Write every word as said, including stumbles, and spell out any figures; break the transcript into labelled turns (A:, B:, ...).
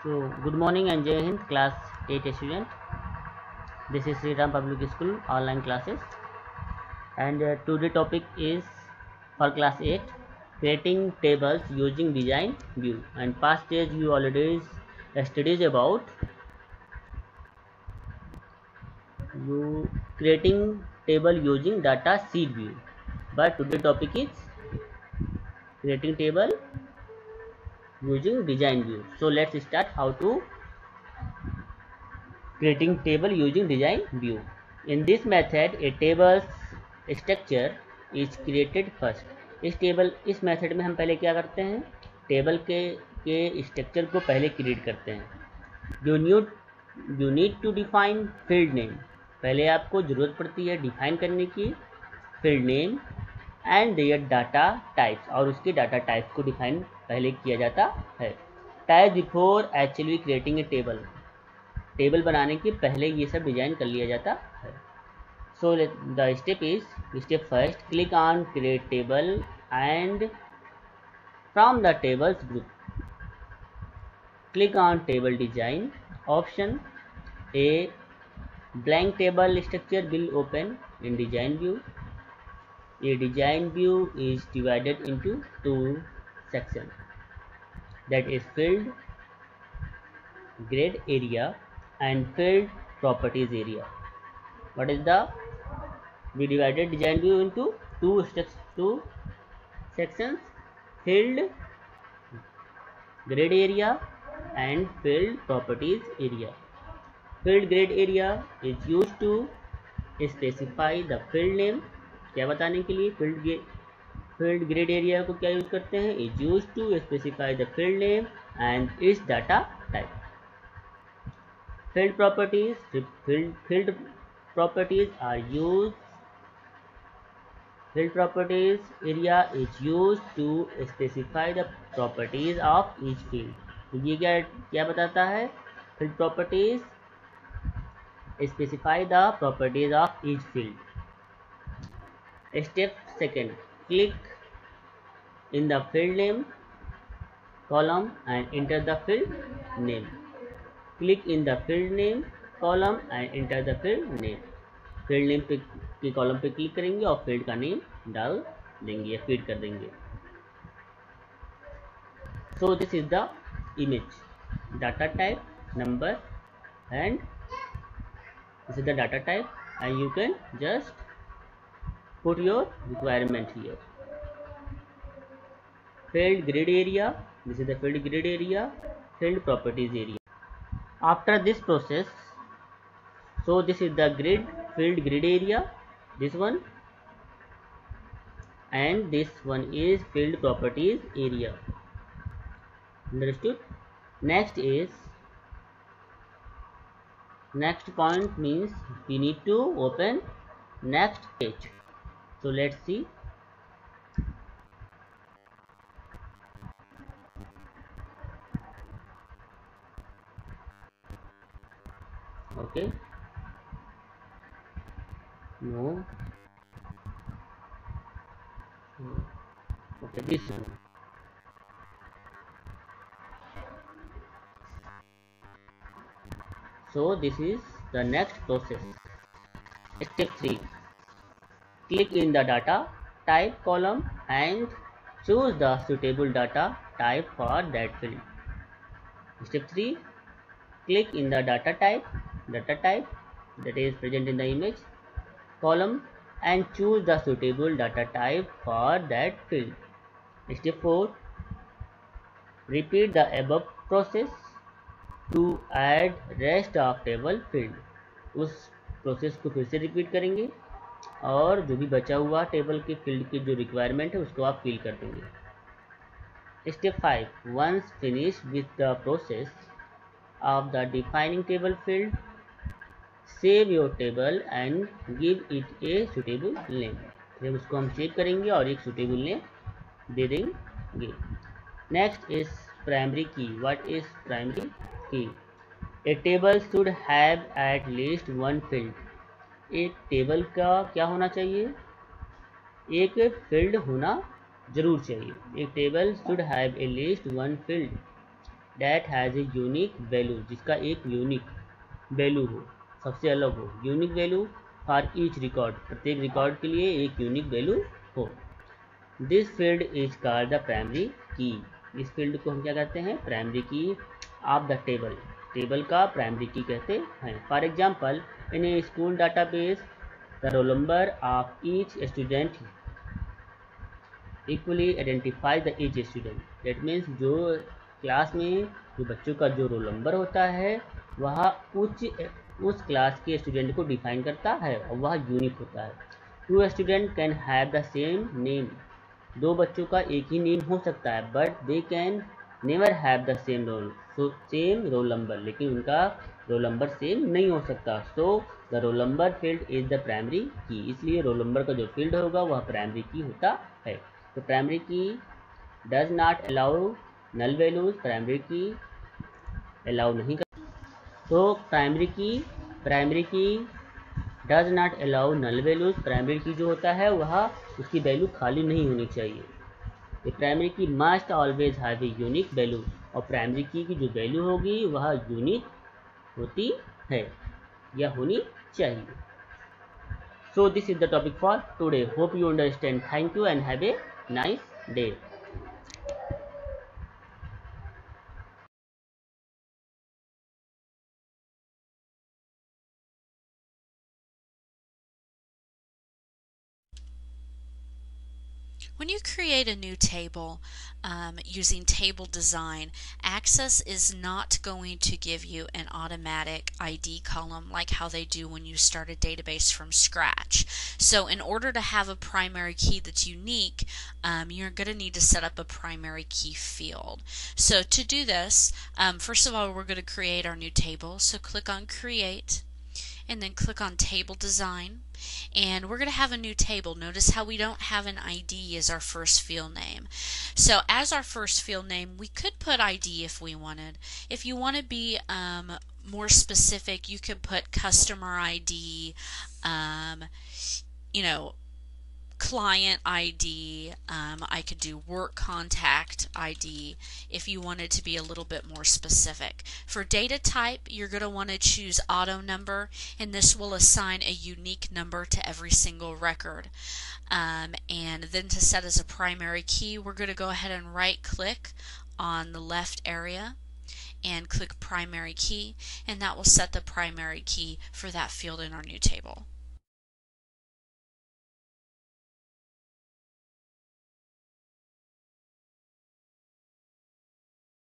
A: So, good morning and Jai Hind, class eight student. This is Sri Ram Public School online classes, and uh, today topic is for class eight creating tables using design view. And past days you already studied about you creating table using data sheet view, but today topic is creating table using design view. So let's start how to creating table using design view. In this method, a table's structure is created first. इस table इस method में हम पहले क्या करते हैं, table के के स्ट्रक्चर को पहले क्रिएट करते हैं। You need you need to define field name, पहले आपको ज़रूरत पड़ती है डिफाइन करने की field name and their data types, और उसके डाटा टाइप्स को डिफाइन पहले किया जाता है। Type before actually creating a table, table बनाने के पहले ये सब डिजाइन कर लिया जाता है। So the step is step first, click on create table and from the tables group click on table design option. A blank table structure will open in design view. A design view is divided into two sections, that is field grid area and field properties area. What is the we divided design view into two steps, two sections, field grid area and field properties area. Field grid area is used to specify the field name, क्या बताने के लिए field field grid area को क्या use करते हैं, is used to specify the field name and its data type. Field properties field field properties are used field properties area is used to specify the properties of each field. तो ये क्या क्या बताता है, field properties specify the properties of each field. Step second, click in the field name column and enter the field name. Click in the field name column and enter the field name. Field name पे की column पे click करेंगे और field का name डाल देंगे या feed कर देंगे। So this is the image, data type number and this is the data type and you can just put your requirement here. Field grid area, this is the field grid area, field properties area. After this process, so this is the grid field grid area, this one, and this one is field properties area. Understood? Next is next point means we need to open next page. So let's see. Okay, no, okay, this one. So this is the next process. Step three, click in the data type column and choose the suitable data type for that field. Step three, click in the data type data type that is present in the image column and choose the suitable data type for that field. Step four, repeat the above process to add rest of table field. उस process को फिर से repeat करेंगे और जो भी बचा हुआ टेबल के फील्ड की जो रिक्वायरमेंट है उसको आप फिल कर देंगे। Step five, once finish with the process of the defining table field, save your table and give it a suitable name. फिर उसको हम सेव करेंगे और एक suitable name दे देंगे। Next is primary key. What is primary key? A table should have at least one field. एक table का क्या होना चाहिए, एक फील्ड होना जरूर चाहिए। एक table should have at least one field. that has a unique value, जिसका एक यूनिक वैल्यू हो, सबसे अलग हो, unique value for each record, प्रत्येक रिकॉर्ड के लिए एक यूनिक वैल्यू हो। This field is called the primary key. इस फील्ड को हम क्या कहते हैं? Primary key of the table, table का प्राइमरी की कहते हैं। For example, in a school database the roll number of each student equally identify the each student. That means जो क्लास में जो बच्चों का जो रोल नंबर होता है वह उच्च उस क्लास के स्टूडेंट को डिफाइन करता है और वह यूनिक होता है। Two student can have the same name, दो बच्चों का एक ही नेम हो सकता है, but they can never have the same roll same roll number, लेकिन उनका रोल नंबर सेम नहीं हो सकता। So the roll number field is the primary key, इसलिए रोल नंबर का जो फील्ड होगा वह प्राइमरी की होता है। तो primary key does not allow null values, primary key allow नहीं कर, तो primary key primary key does not allow null values, primary key जो होता है वह उसकी वैल्यू खाली नहीं होनी चाहिए। तो primary key must always have a unique value, और प्राइमरी की की जो वैल्यू होगी वह यूनिक होती है या होनी चाहिए। So this is the topic for today, hope you understand. Thank you and have a nice day.
B: When you create a new table um, using table design, Access is not going to give you an automatic I D column like how they do when you start a database from scratch. So in order to have a primary key that's unique, um, you're going to need to set up a primary key field. So to do this, um, first of all, we're going to create our new table. So click on Create, and then click on Table Design, and we're going to have a new table. Notice how we don't have an I D as our first field name. So as our first field name, we could put I D if we wanted. If you want to be um, more specific, you could put customer I D, um, you know, client I D, um, I could do work contact I D if you wanted to be a little bit more specific. For data type, you're going to want to choose auto number, and this will assign a unique number to every single record. Um, and then to set as a primary key, we're going to go ahead and right click on the left area and click primary key, and that will set the primary key for that field in our new table.